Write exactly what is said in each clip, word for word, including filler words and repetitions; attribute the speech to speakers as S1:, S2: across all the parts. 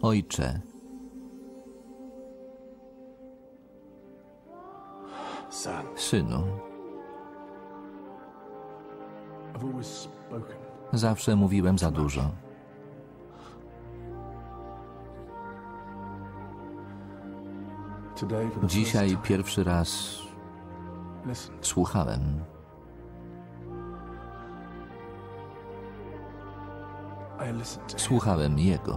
S1: Ojcze, Synu, zawsze mówiłem za dużo. Dzisiaj pierwszy raz słuchałem. Słuchałem Jego.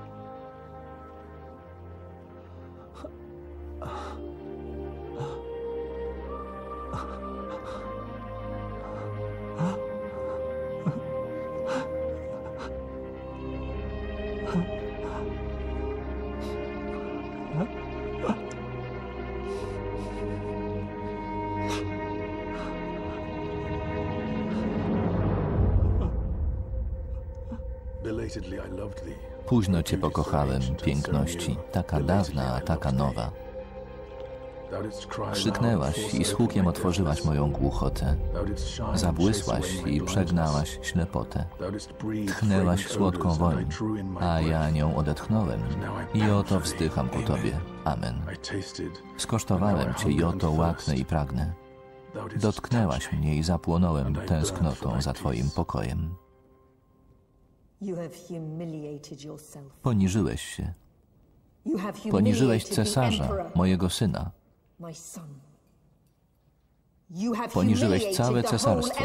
S1: Późno Cię pokochałem, piękności, taka dawna, a taka nowa. Krzyknęłaś i z hukiem otworzyłaś moją głuchotę. Zabłysłaś i przegnałaś ślepotę. Tchnęłaś słodką woń, a ja nią odetchnąłem. I oto wzdycham ku Tobie. Amen. Skosztowałem Cię i oto łaknę i pragnę. Dotknęłaś mnie i zapłonąłem tęsknotą za Twoim pokojem. Poniżyłeś się. Poniżyłeś cesarza, mojego syna. Poniżyłeś całe cesarstwo.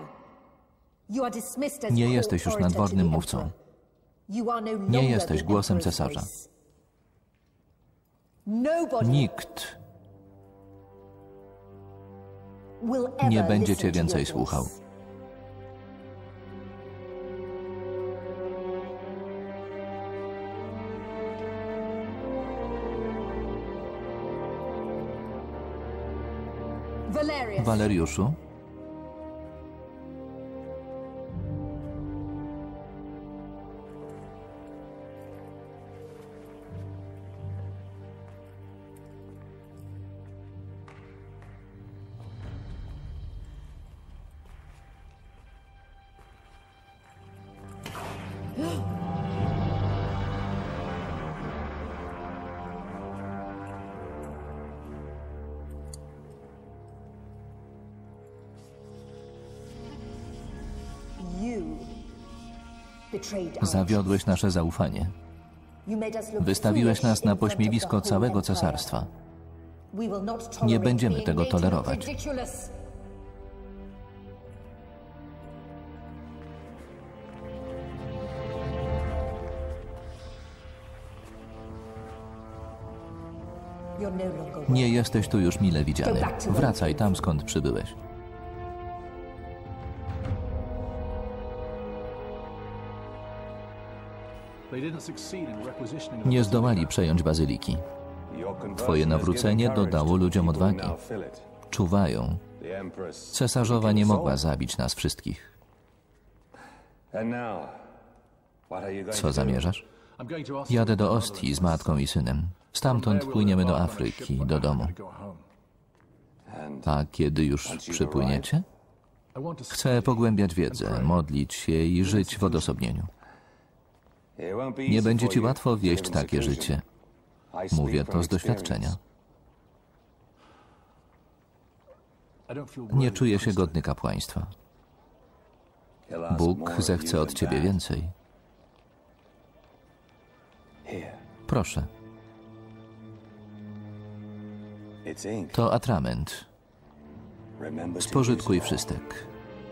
S1: Nie jesteś już nadwornym mówcą. Nie jesteś głosem cesarza. Nikt nie będzie Cię więcej słuchał. Waleriuszu, zawiodłeś nasze zaufanie. Wystawiłeś nas na pośmiewisko całego cesarstwa. Nie będziemy tego tolerować. Nie jesteś tu już mile widziany. Wracaj tam, skąd przybyłeś. Nie zdołali przejąć bazyliki. Twoje nawrócenie dodało ludziom odwagi. Czuwają. Cesarzowa nie mogła zabić nas wszystkich. Co zamierzasz? Jadę do Ostii z matką i synem. Stamtąd płyniemy do Afryki, do domu. A kiedy już przypłyniecie? Chcę pogłębiać wiedzę, modlić się i żyć w odosobnieniu. Nie będzie Ci łatwo wieść takie życie. Mówię to z doświadczenia. Nie czuję się godny kapłaństwa. Bóg zechce od Ciebie więcej. Proszę. To atrament. Spożytkuj wszystek.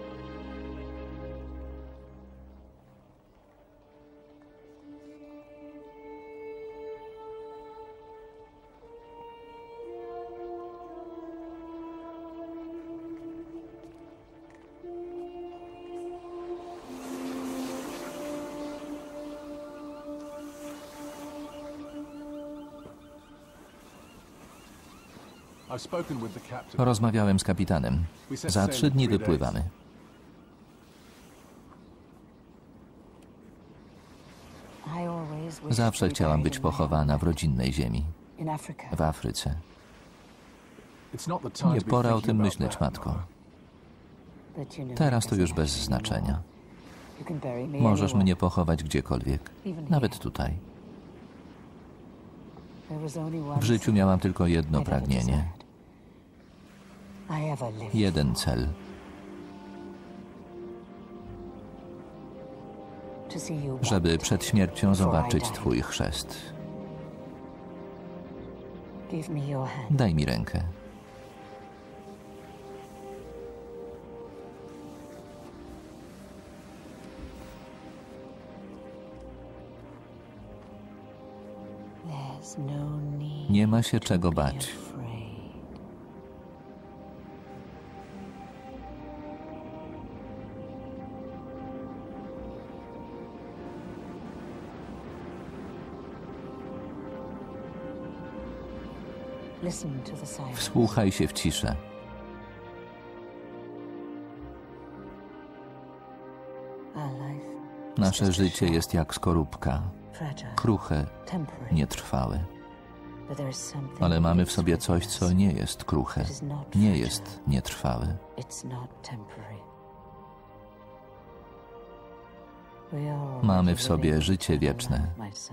S1: Rozmawiałem z kapitanem. Za trzy dni wypływamy. Zawsze chciałam być pochowana w rodzinnej ziemi. W Afryce. Nie pora o tym myśleć, matko. Teraz to już bez znaczenia. Możesz mnie pochować gdziekolwiek, nawet tutaj. W życiu miałam tylko jedno pragnienie. Jeden cel. Żeby przed śmiercią zobaczyć Twój chrzest. Daj mi rękę. Nie ma się czego bać. Wsłuchaj się w ciszę. Nasze życie jest jak skorupka. Kruche, nietrwałe. Ale mamy w sobie coś, co nie jest kruche, nie jest nietrwałe. Mamy w sobie życie wieczne.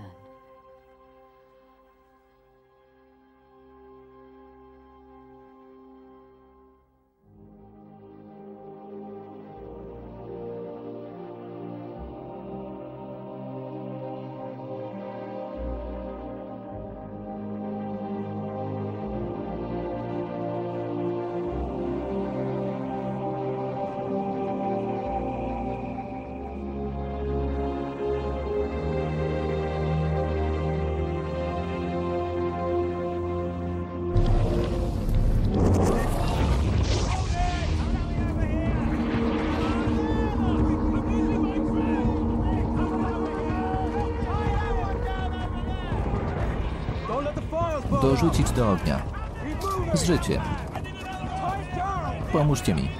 S1: Dorzucić do ognia. Z życiem. Pomóżcie mi.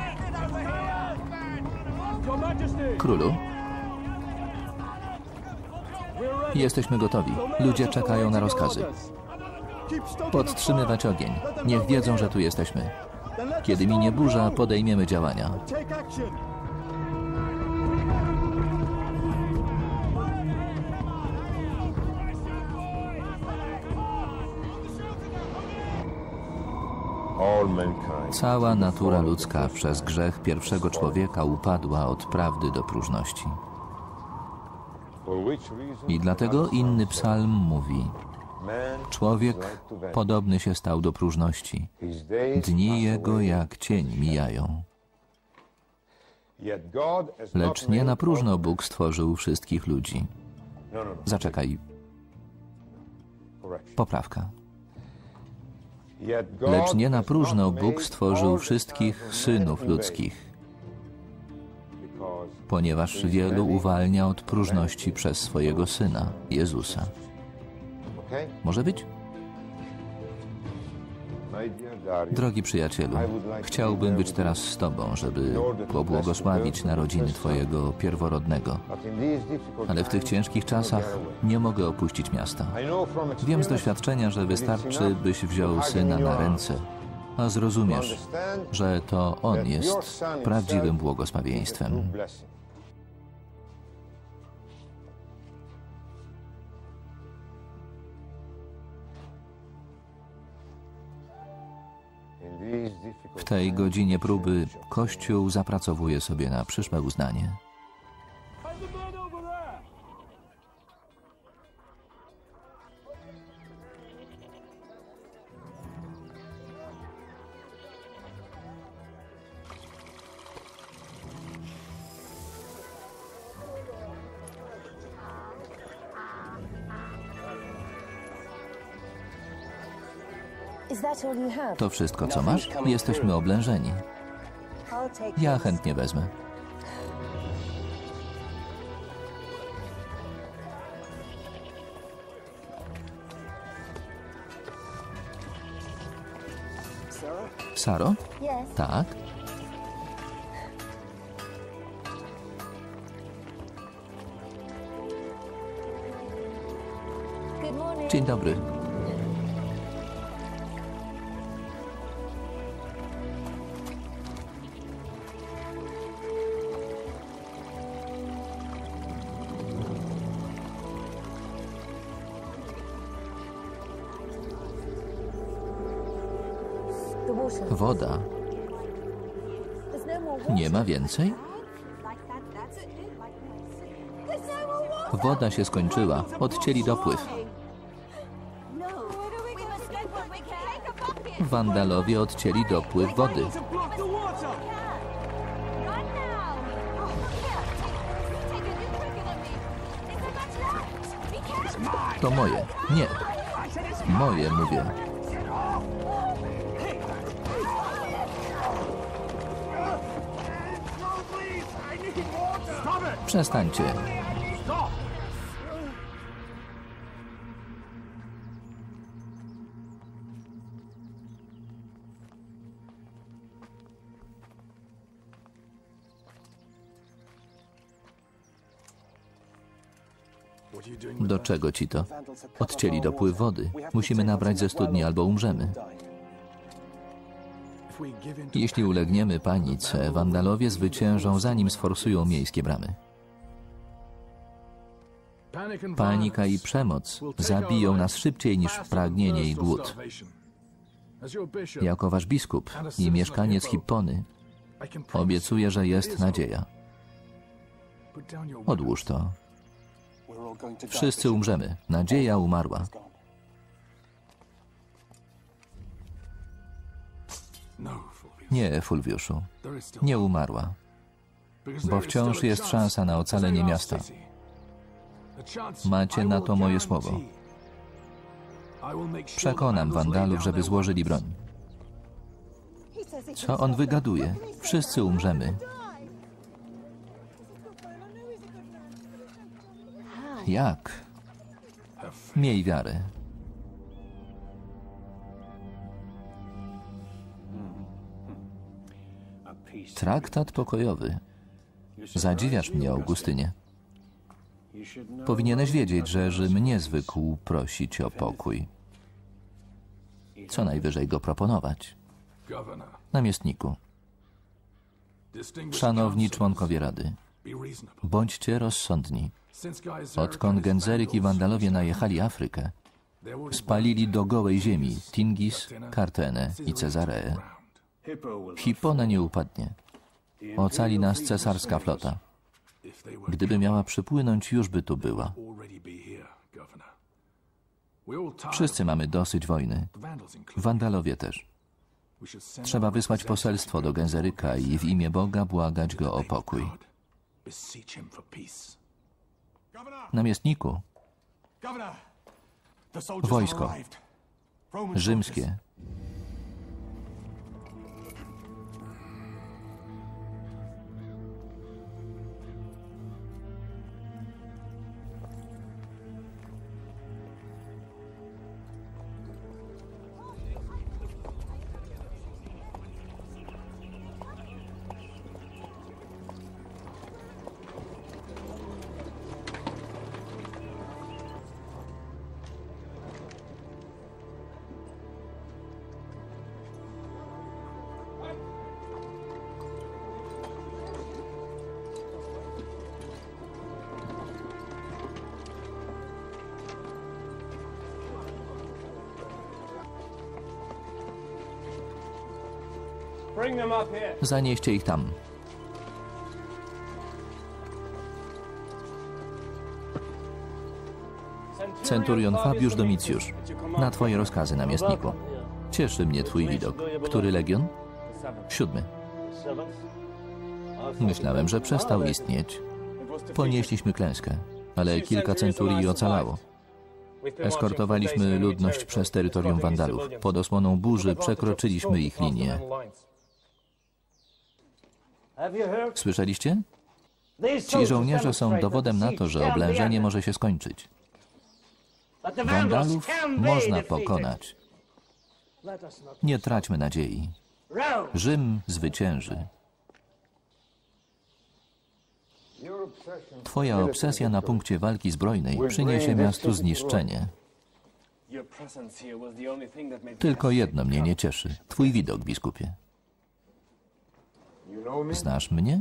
S1: Królu? Jesteśmy gotowi. Ludzie czekają na rozkazy. Podtrzymywać ogień. Niech wiedzą, że tu jesteśmy. Kiedy minie burza, podejmiemy działania. Cała natura ludzka przez grzech pierwszego człowieka upadła od prawdy do próżności. I dlatego inny psalm mówi: człowiek podobny się stał do próżności. Dni jego jak cień mijają. Lecz nie na próżno Bóg stworzył wszystkich ludzi. Zaczekaj. Poprawka. Lecz nie na próżno Bóg stworzył wszystkich synów ludzkich, ponieważ wielu uwalnia od próżności przez swojego Syna, Jezusa. Może być? Drogi przyjacielu, chciałbym być teraz z Tobą, żeby pobłogosławić narodziny Twojego pierworodnego. Ale w tych ciężkich czasach nie mogę opuścić miasta. Wiem z doświadczenia, że wystarczy, byś wziął Syna na ręce, a zrozumiesz, że to On jest prawdziwym błogosławieństwem. W tej godzinie próby Kościół zapracowuje sobie na przyszłe uznanie. To wszystko, co masz? Jesteśmy oblężeni. Ja chętnie wezmę. Saro? Tak? Dzień dobry. Woda. Nie ma więcej? Woda się skończyła. Odcięli dopływ. Wandalowie odcięli dopływ wody. To moje. Nie. Moje, mówię. Przestańcie. Do czego ci to? Odcięli dopływ wody. Musimy nabrać ze studni albo umrzemy. Jeśli ulegniemy panice, Wandalowie zwyciężą, zanim sforsują miejskie bramy. Panika i przemoc zabiją nas szybciej niż pragnienie i głód. Jako wasz biskup i mieszkaniec Hippony obiecuję, że jest nadzieja. Odłóż to. Wszyscy umrzemy. Nadzieja umarła. Nie, Fulviuszu. Nie umarła. Bo wciąż jest szansa na ocalenie miasta. Macie na to moje słowo. Przekonam Wandalów, żeby złożyli broń. Co on wygaduje? Wszyscy umrzemy. Jak? Miej wiarę. Traktat pokojowy. Zadziwiasz mnie, Augustynie. Powinieneś wiedzieć, że Rzym nie zwykł prosić o pokój. Co najwyżej go proponować. Namiestniku. Szanowni członkowie Rady. Bądźcie rozsądni. Odkąd Genzeryk i Wandalowie najechali Afrykę, spalili do gołej ziemi Tingis, Kartenę i Cezareę. Hippona nie upadnie. Ocali nas cesarska flota. Gdyby miała przypłynąć, już by tu była. Wszyscy mamy dosyć wojny. Wandalowie też. Trzeba wysłać poselstwo do Genzeryka i w imię Boga błagać go o pokój. Namiestniku. Wojsko. Rzymskie. Zanieście ich tam. Centurion Fabiusz Domicjusz. Na twoje rozkazy, namiestniku. Cieszy mnie twój widok. Który legion? Siódmy. Myślałem, że przestał istnieć. Ponieśliśmy klęskę, ale kilka centurii ocalało. Eskortowaliśmy ludność przez terytorium Wandalów. Pod osłoną burzy przekroczyliśmy ich linię. Słyszeliście? Ci żołnierze są dowodem na to, że oblężenie może się skończyć. Wandalów można pokonać. Nie traćmy nadziei. Rzym zwycięży. Twoja obsesja na punkcie walki zbrojnej przyniesie miastu zniszczenie. Tylko jedno mnie nie cieszy. Twój widok, biskupie. Znasz mnie?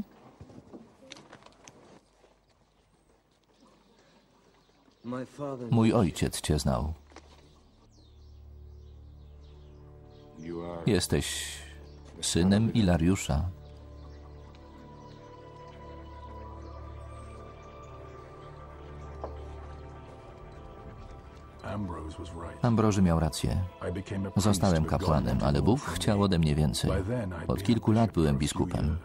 S1: Mój ojciec cię znał. Jesteś synem Ilariusza. Ambroży miał rację. Zostałem kapłanem, ale Bóg chciał ode mnie więcej. Od kilku lat byłem biskupem.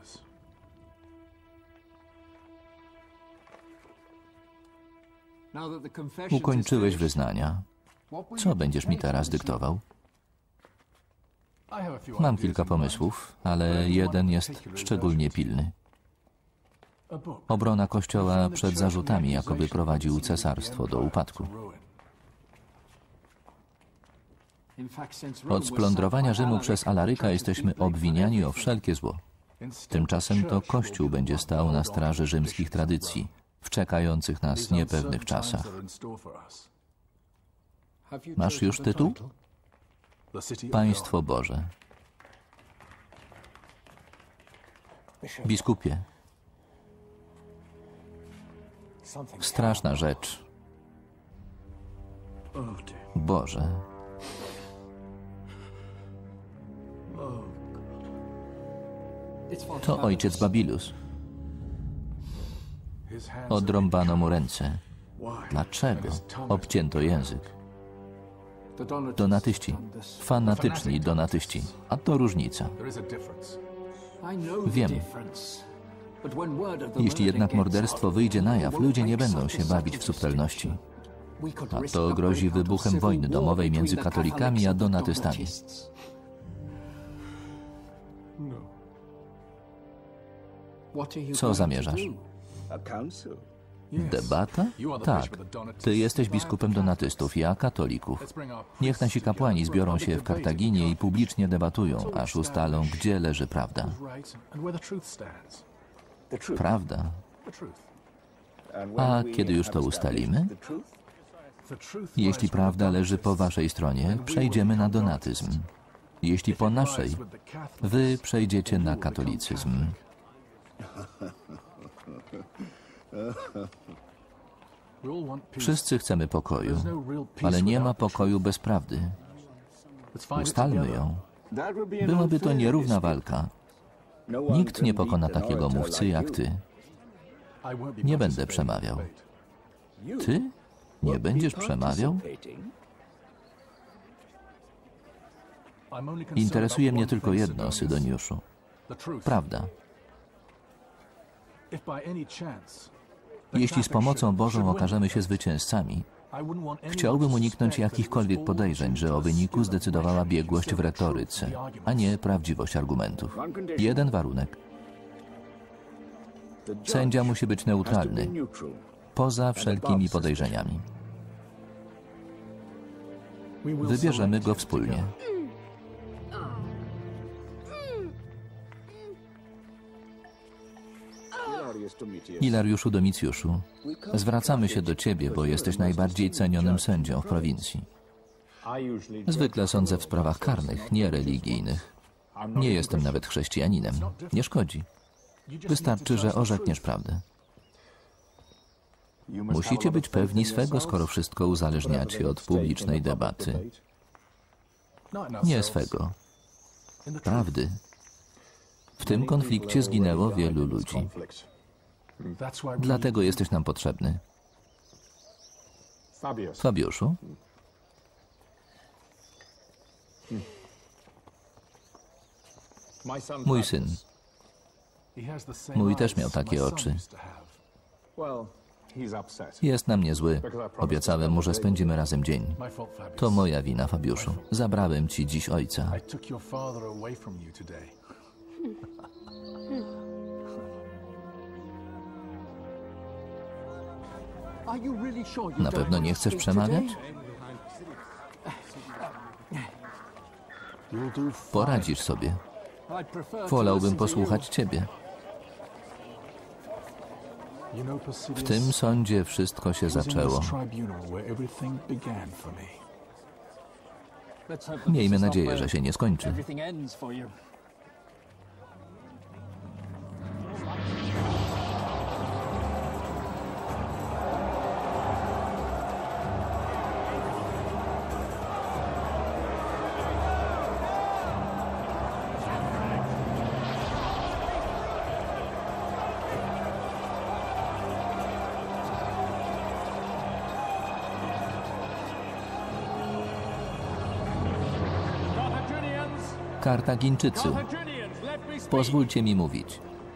S1: Ukończyłeś wyznania. Co będziesz mi teraz dyktował? Mam kilka pomysłów, ale jeden jest szczególnie pilny. Obrona Kościoła przed zarzutami, jakoby prowadził cesarstwo do upadku. Od splądrowania Rzymu przez Alaryka jesteśmy obwiniani o wszelkie zło. Tymczasem to Kościół będzie stał na straży rzymskich tradycji, w czekających nas niepewnych czasach. Masz już tytuł? Państwo Boże. Biskupie. Straszna rzecz. Boże. To ojciec Babilus. Odrąbano mu ręce. Dlaczego? Obcięto język. Donatyści. Fanatyczni donatyści. A to różnica. Wiem. Jeśli jednak morderstwo wyjdzie na jaw, ludzie nie będą się bawić w subtelności. A to grozi wybuchem wojny domowej między katolikami a donatystami. Co zamierzasz? Debata? Tak. Ty jesteś biskupem donatystów, ja katolików. Niech nasi kapłani zbiorą się w Kartaginie i publicznie debatują, aż ustalą, gdzie leży prawda. Prawda. A kiedy już to ustalimy? Jeśli prawda leży po waszej stronie, przejdziemy na donatyzm. Jeśli po naszej, wy przejdziecie na katolicyzm. Wszyscy chcemy pokoju, ale nie ma pokoju bez prawdy. Ustalmy ją. Byłaby to nierówna walka. Nikt nie pokona takiego mówcy jak ty. Nie będę przemawiał. Ty? Nie będziesz przemawiał? Interesuje mnie tylko jedno, Sydoniuszu. Prawda. Jeśli z pomocą Bożą okażemy się zwycięzcami, chciałbym uniknąć jakichkolwiek podejrzeń, że o wyniku zdecydowała biegłość w retoryce, a nie prawdziwość argumentów. Jeden warunek. Sędzia musi być neutralny, poza wszelkimi podejrzeniami. Wybierzemy go wspólnie. Ilariuszu Domicjuszu, zwracamy się do ciebie, bo jesteś najbardziej cenionym sędzią w prowincji. Zwykle sądzę w sprawach karnych, nie religijnych. Nie jestem nawet chrześcijaninem. Nie szkodzi. Wystarczy, że orzekniesz prawdę. Musicie być pewni swego, skoro wszystko uzależniacie od publicznej debaty. Nie swego. Prawdy. W tym konflikcie zginęło wielu ludzi. Dlatego jesteś nam potrzebny. Fabiuszu? Mój syn. Mój też miał takie oczy. Jest na mnie zły. Obiecałem mu, że spędzimy razem dzień. To moja wina, Fabiuszu. Zabrałem ci dziś ojca. Na pewno nie chcesz przemawiać? Poradzisz sobie. Wolałbym posłuchać ciebie. W tym sądzie wszystko się zaczęło. Miejmy nadzieję, że się nie skończy. Kartagińczycy, pozwólcie mi mówić.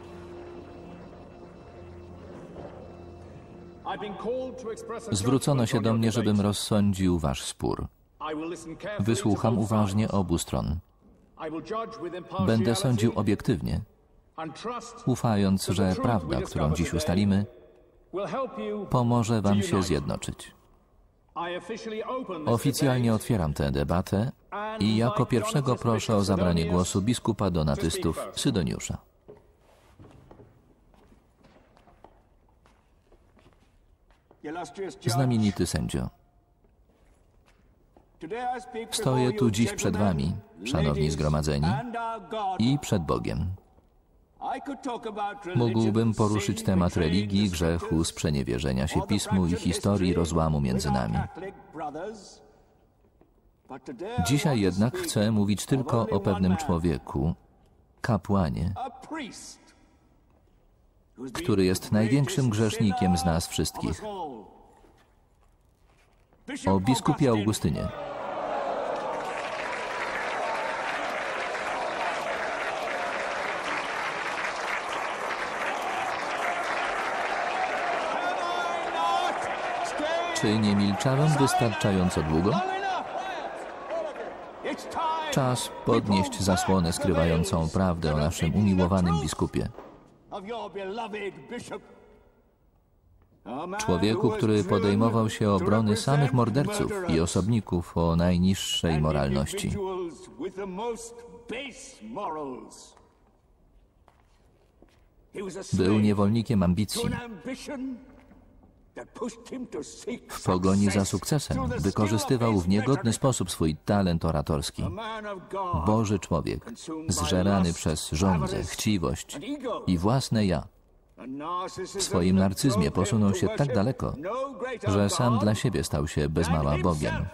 S1: Zwrócono się do mnie, żebym rozsądził wasz spór. Wysłucham uważnie obu stron. Będę sądził obiektywnie, ufając, że prawda, którą dziś ustalimy, pomoże wam się zjednoczyć. Oficjalnie otwieram tę debatę i jako pierwszego proszę o zabranie głosu biskupa donatystów Sydoniusza. Znamienity sędzio, stoję tu dziś przed wami, szanowni zgromadzeni, i przed Bogiem. Mógłbym poruszyć temat religii, grzechu, sprzeniewierzenia się Pismu i historii rozłamu między nami. Dzisiaj jednak chcę mówić tylko o pewnym człowieku, kapłanie, który jest największym grzesznikiem z nas wszystkich. O biskupie Augustynie. Czy nie milczałem wystarczająco długo? Czas podnieść zasłonę skrywającą prawdę o naszym umiłowanym biskupie. Człowieku, który podejmował się obrony samych morderców i osobników o najniższej moralności. Był niewolnikiem ambicji. W pogoni za sukcesem wykorzystywał w niegodny sposób swój talent oratorski. Boży człowiek, zżerany przez żądzę, chciwość i własne ja. W swoim narcyzmie posunął się tak daleko, że sam dla siebie stał się bez mała Bogiem.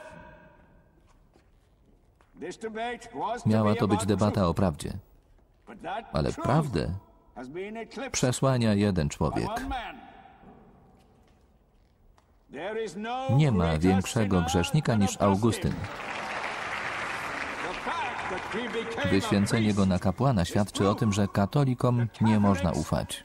S1: Miała to być debata o prawdzie, ale prawdę przesłania jeden człowiek. Nie ma większego grzesznika niż Augustyn. Wyświęcenie go na kapłana świadczy o tym, że katolikom nie można ufać.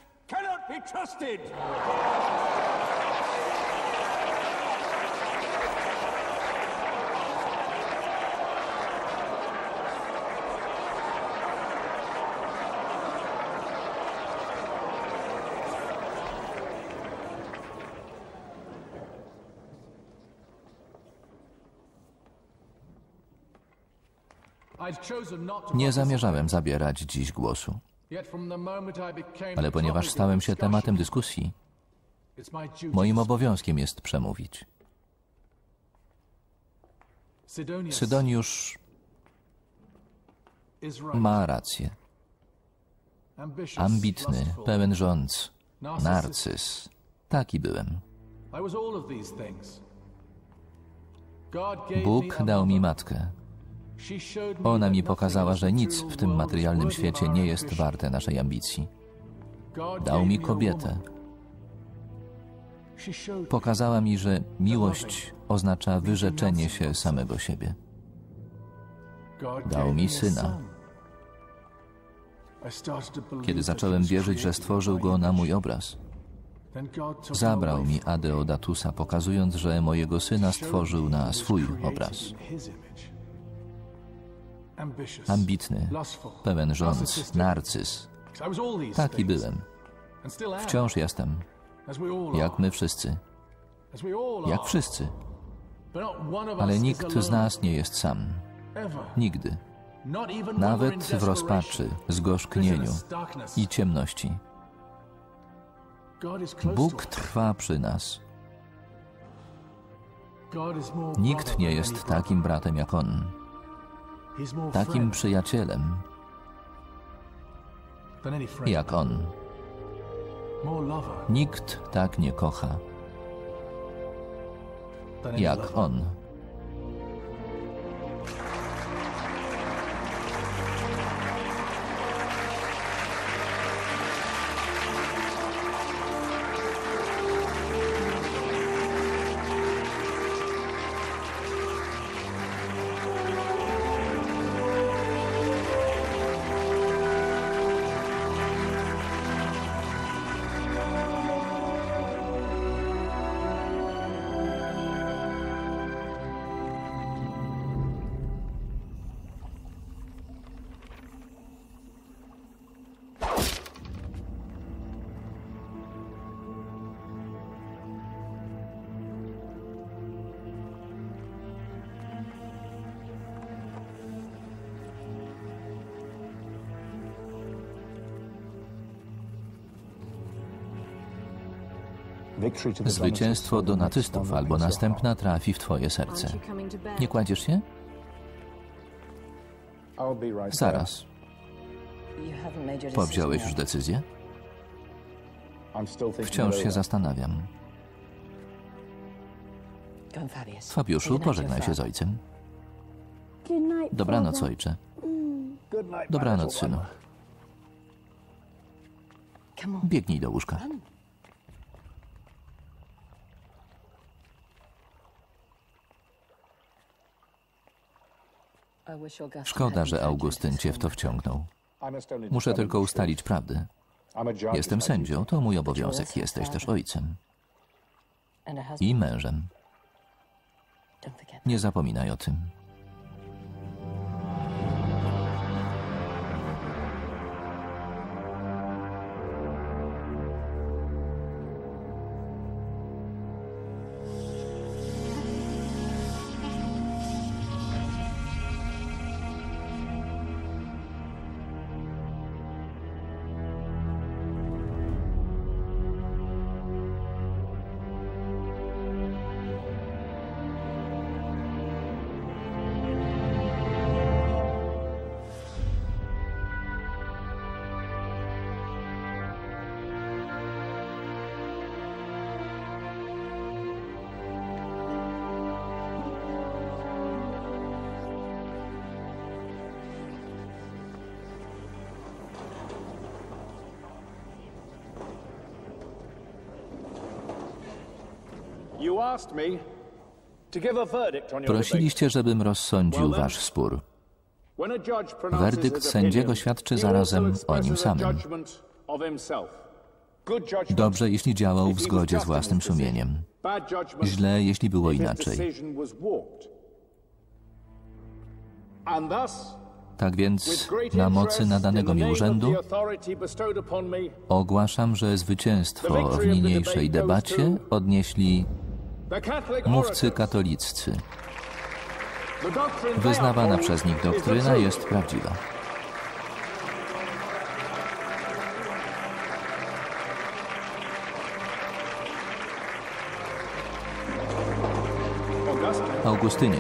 S1: Nie zamierzałem zabierać dziś głosu, ale ponieważ stałem się tematem dyskusji, moim obowiązkiem jest przemówić. Sydoniusz ma rację. Ambitny, pełen żądz, narcyz. Taki byłem. Bóg dał mi matkę. Ona mi pokazała, że nic w tym materialnym świecie nie jest warte naszej ambicji. Dał mi kobietę. Pokazała mi, że miłość oznacza wyrzeczenie się samego siebie. Dał mi syna. Kiedy zacząłem wierzyć, że stworzył go na mój obraz, zabrał mi Adeodatusa, pokazując, że mojego syna stworzył na swój obraz. Ambitny, pełen żądz, narcyz. Taki byłem. Wciąż jestem. Jak my wszyscy. Jak wszyscy. Ale nikt z nas nie jest sam. Nigdy. Nawet w rozpaczy, zgorzknieniu i ciemności. Bóg trwa przy nas. Nikt nie jest takim bratem jak On. Takim przyjacielem jak On. Nikt tak nie kocha jak On. Zwycięstwo donatystów albo następna trafi w twoje serce. Nie kładziesz się? Zaraz. Powziąłeś już decyzję? Wciąż się zastanawiam. Fabiuszu, pożegnaj się z ojcem. Dobranoc, ojcze. Dobranoc, synu. Biegnij do łóżka. Szkoda, że Augustyn cię w to wciągnął. Muszę tylko ustalić prawdę. Jestem sędzią, to mój obowiązek. Jesteś też ojcem. I mężem. Nie zapominaj o tym. Prosiliście, żebym rozsądził wasz spór. Werdykt sędziego świadczy zarazem o nim samym. Dobrze, jeśli działał w zgodzie z własnym sumieniem. Źle, jeśli było inaczej. Tak więc, na mocy nadanego mi urzędu, ogłaszam, że zwycięstwo w niniejszej debacie odnieśli mówcy katoliccy. Wyznawana przez nich doktryna jest prawdziwa. Augustynie,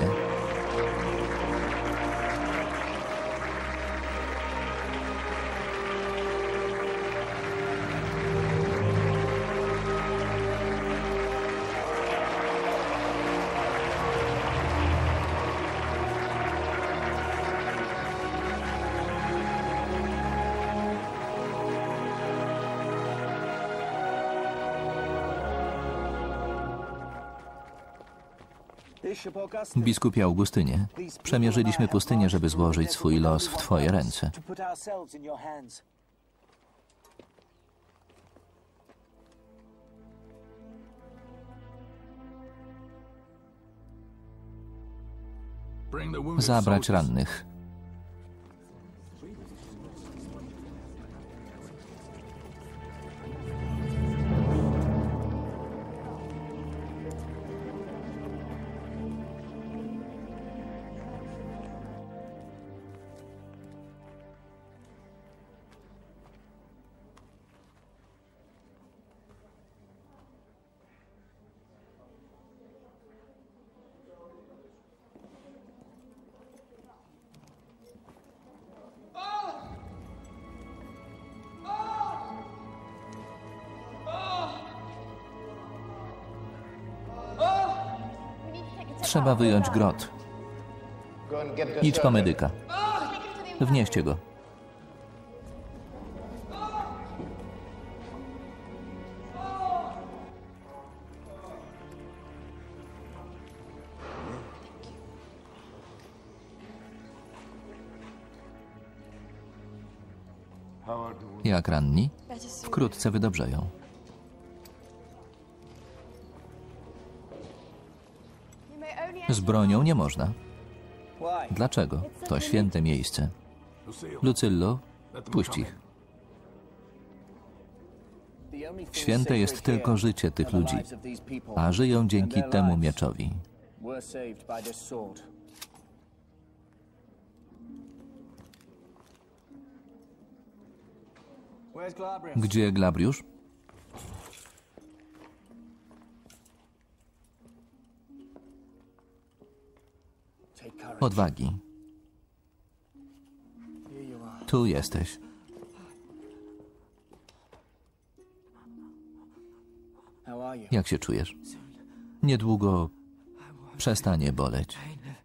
S1: biskupie Augustynie, przemierzyliśmy pustynię, żeby złożyć swój los w twoje ręce. Zabrać rannych. Trzeba wyjąć grot. Idź po medyka. Wnieście go. Jak ranni? Wkrótce wydobrzeją. Z bronią nie można. Dlaczego? To święte miejsce. Lucyllo, puść ich. Święte jest tylko życie tych ludzi, a żyją dzięki temu mieczowi. Gdzie Glabriusz? odwagi. Tu jesteś. Jak się czujesz? Niedługo przestanie boleć.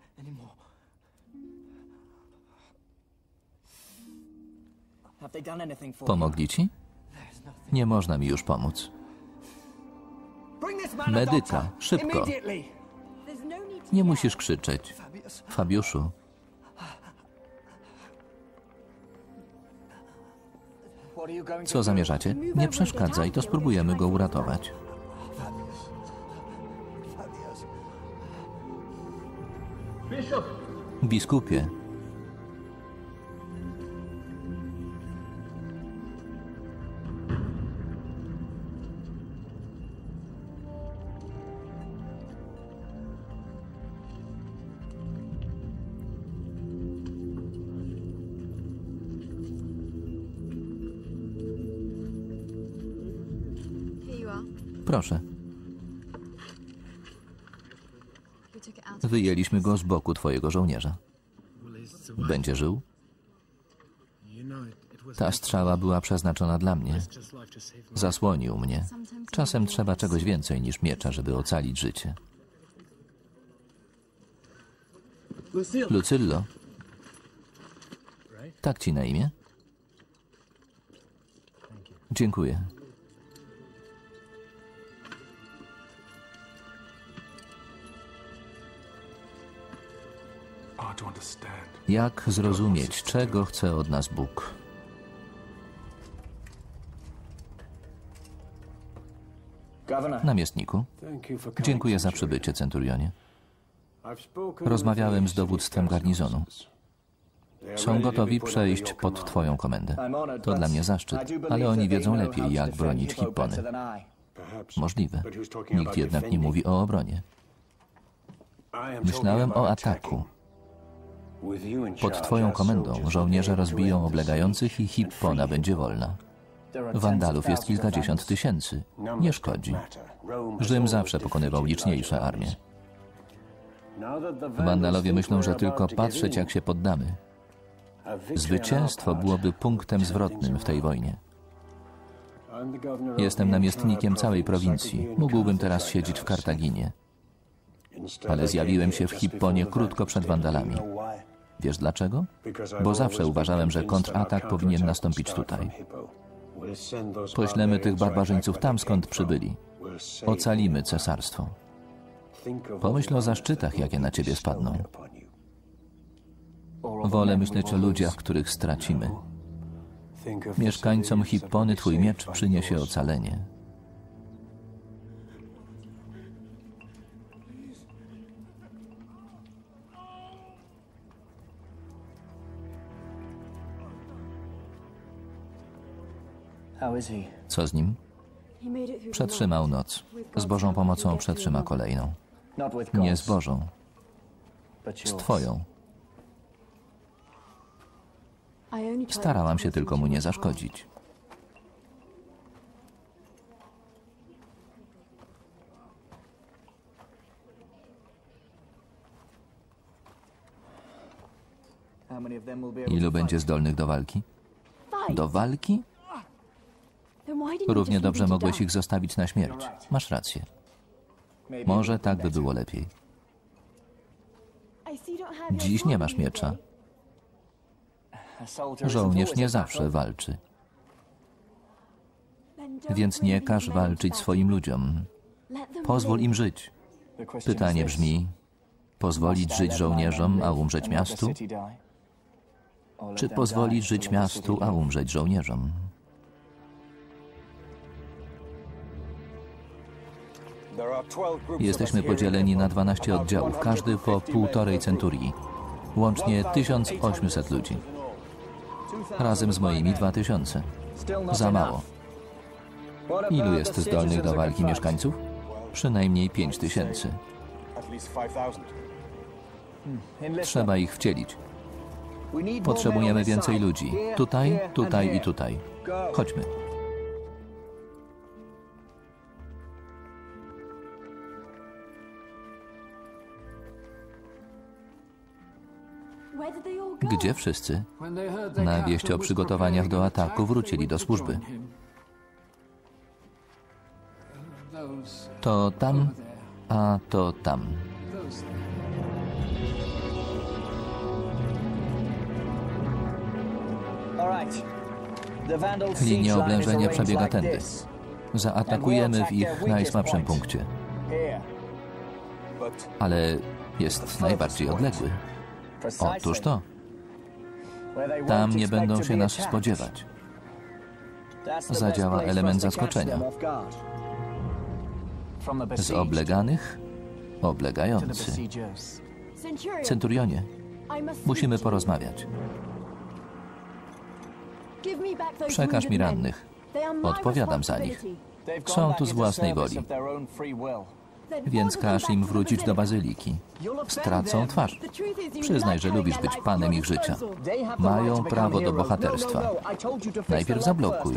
S1: Pomogli ci? Nie można mi już pomóc. Medyka, szybko. Nie musisz krzyczeć. Fabiuszu. Co zamierzacie? Nie przeszkadzaj, to spróbujemy go uratować. Biskupie. Proszę. Wyjęliśmy go z boku twojego żołnierza. Będzie żył? Ta strzała była przeznaczona dla mnie. Zasłonił mnie. Czasem trzeba czegoś więcej niż miecza, żeby ocalić życie. Lucyllo. Tak ci na imię? Dziękuję. Jak zrozumieć, czego chce od nas Bóg? Namiestniku, dziękuję za przybycie, centurionie. Rozmawiałem z dowództwem garnizonu. Są gotowi przejść pod twoją komendę. To dla mnie zaszczyt, ale oni wiedzą lepiej, jak bronić Hippony. Możliwe. Nikt jednak nie mówi o obronie. Myślałem o ataku. Pod twoją komendą żołnierze rozbiją oblegających i Hippona będzie wolna. Wandalów jest kilkadziesiąt tysięcy. Nie szkodzi. Rzym zawsze pokonywał liczniejsze armie. Wandalowie myślą, że tylko patrzeć, jak się poddamy. Zwycięstwo byłoby punktem zwrotnym w tej wojnie. Jestem namiestnikiem całej prowincji. Mógłbym teraz siedzieć w Kartaginie. Ale zjawiłem się w Hipponie krótko przed Wandalami. Wiesz dlaczego? Bo zawsze uważałem, że kontratak powinien nastąpić tutaj. Poślemy tych barbarzyńców tam, skąd przybyli. Ocalimy cesarstwo. Pomyśl o zaszczytach, jakie na ciebie spadną. Wolę myśleć o ludziach, których stracimy. Mieszkańcom Hippony twój miecz przyniesie ocalenie. Co z nim? Przetrzymał noc. Z Bożą pomocą przetrzyma kolejną. Nie z Bożą. Z twoją. Starałam się tylko mu nie zaszkodzić. Ilu będzie zdolnych do walki? Do walki? Równie dobrze mogłeś ich zostawić na śmierć. Masz rację. Może tak by było lepiej. Dziś nie masz miecza. Żołnierz nie zawsze walczy. Więc nie każ walczyć swoim ludziom. Pozwól im żyć. Pytanie brzmi, pozwolić żyć żołnierzom, a umrzeć miastu? Czy pozwolić żyć miastu, a umrzeć żołnierzom? Jesteśmy podzieleni na dwanaście oddziałów, każdy po półtorej centurii. Łącznie tysiąc osiemset ludzi. Razem z moimi dwa tysiące. Za mało. Ilu jest zdolnych do walki mieszkańców? Przynajmniej pięć tysięcy. Trzeba ich wcielić. Potrzebujemy więcej ludzi. Tutaj, tutaj i tutaj. Chodźmy. Gdzie wszyscy? Na wieść o przygotowaniach do ataku wrócili do służby. To tam, a to tam. Linia oblężenia przebiega tędy. Zaatakujemy w ich najsłabszym punkcie. Ale jest najbardziej odległy. Otóż to. Tam nie będą się nas spodziewać. Zadziała element zaskoczenia. Z obleganych oblegający. Centurionie, musimy porozmawiać. Przekaż mi rannych. Odpowiadam za nich. Są tu z własnej woli. Więc każ im wrócić do bazyliki. Stracą twarz. Przyznaj, że lubisz być panem ich życia. Mają prawo do bohaterstwa. Najpierw zablokuj.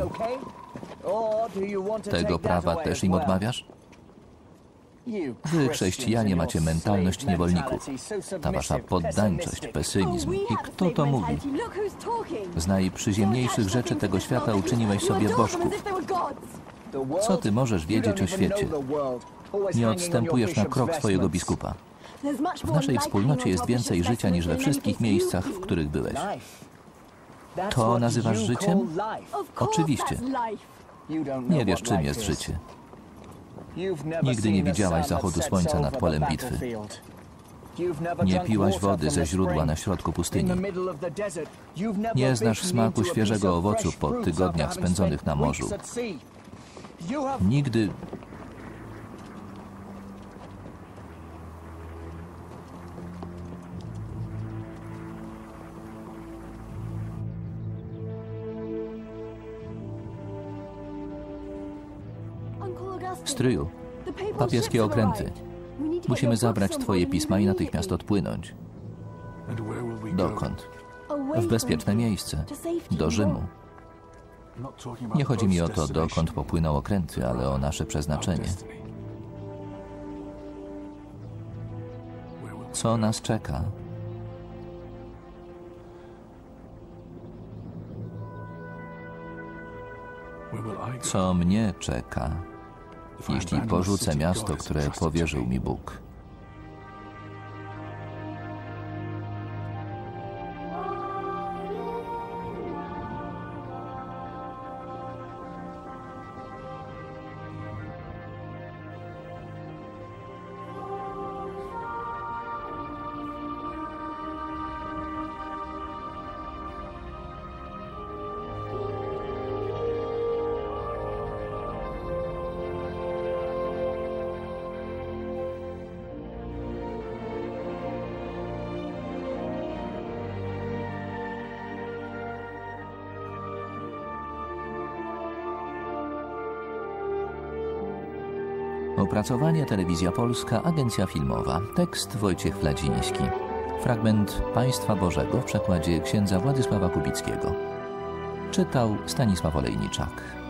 S1: Tego prawa też im odmawiasz? Wy, chrześcijanie, macie mentalność niewolników. Ta wasza poddańczość, pesymizm. I kto to mówi? Z najprzyziemniejszych rzeczy tego świata uczyniłeś sobie bożków. Co ty możesz wiedzieć o świecie? Nie odstępujesz na krok swojego biskupa. W naszej wspólnocie jest więcej życia niż we wszystkich miejscach, w których byłeś. To nazywasz życiem? Oczywiście. Nie wiesz, czym jest życie. Nigdy nie widziałaś zachodu słońca nad polem bitwy. Nie piłaś wody ze źródła na środku pustyni. Nie znasz smaku świeżego owocu po tygodniach spędzonych na morzu. Nigdy... Stryju, papieskie okręty. Musimy zabrać twoje pisma i natychmiast odpłynąć. Dokąd? W bezpieczne miejsce. Do Rzymu. Nie chodzi mi o to, dokąd popłyną okręty, ale o nasze przeznaczenie. Co nas czeka? Co mnie czeka, jeśli porzucę miasto, które powierzył mi Bóg? Opracowanie Telewizja Polska, Agencja Filmowa. Tekst Wojciech Fladziński. Fragment Państwa Bożego w przekładzie księdza Władysława Kubickiego. Czytał Stanisław Olejniczak.